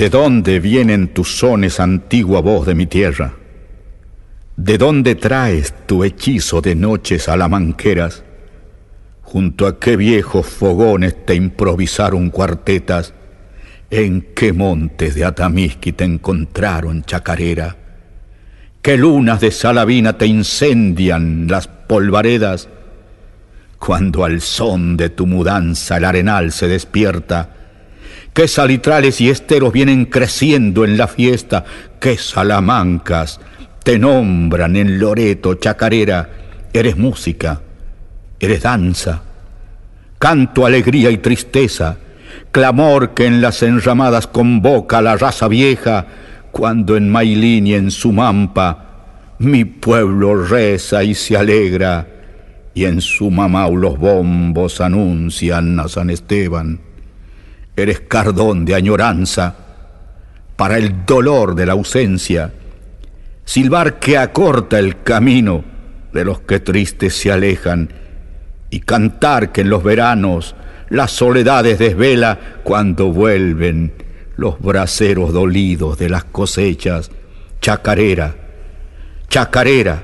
¿De dónde vienen tus sones, antigua voz de mi tierra? ¿De dónde traes tu hechizo de noches salamanqueras? ¿Junto a qué viejos fogones te improvisaron cuartetas? ¿En qué montes de Atamisqui te encontraron chacarera? ¿Qué lunas de Salavina te incendian las polvaredas? Cuando al son de tu mudanza el arenal se despierta, ¿qué salitrales y esteros vienen creciendo en la fiesta? ¿Qué salamancas te nombran en Loreto chacarera? Eres música, eres danza, canto, alegría y tristeza, clamor que en las enramadas convoca a la raza vieja, cuando en Mailín y en Sumampa mi pueblo reza y se alegra, y en Sumamau los bombos anuncian a San Esteban. Eres cardón de añoranza para el dolor de la ausencia, silbar que acorta el camino de los que tristes se alejan, y cantar que en los veranos las soledades desvela cuando vuelven los braceros dolidos de las cosechas. Chacarera, chacarera,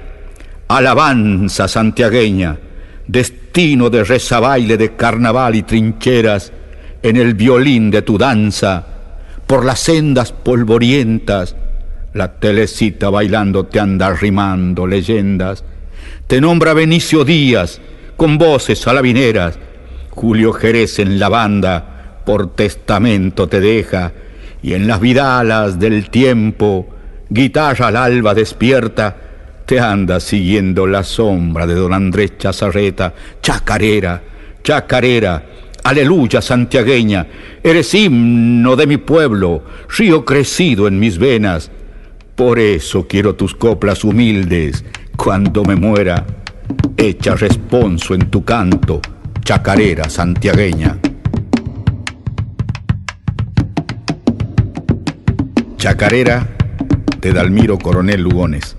alabanza santiagueña, destino de rezabaile, de carnaval y trincheras, en el violín de tu danza, por las sendas polvorientas, la telecita bailando te anda rimando leyendas. Te nombra Benicio Díaz con voces salavineras, Julio Jerez en la banda por testamento te deja, y en las vidalas del tiempo, guitarra al alba despierta, te anda siguiendo la sombra de don Andrés Chazarreta. Chacarera, chacarera, aleluya santiagueña, eres himno de mi pueblo, río crecido en mis venas. Por eso quiero tus coplas humildes, cuando me muera, hecha responso en tu canto, chacarera santiagueña. Chacarera de Dalmiro Coronel Lugones.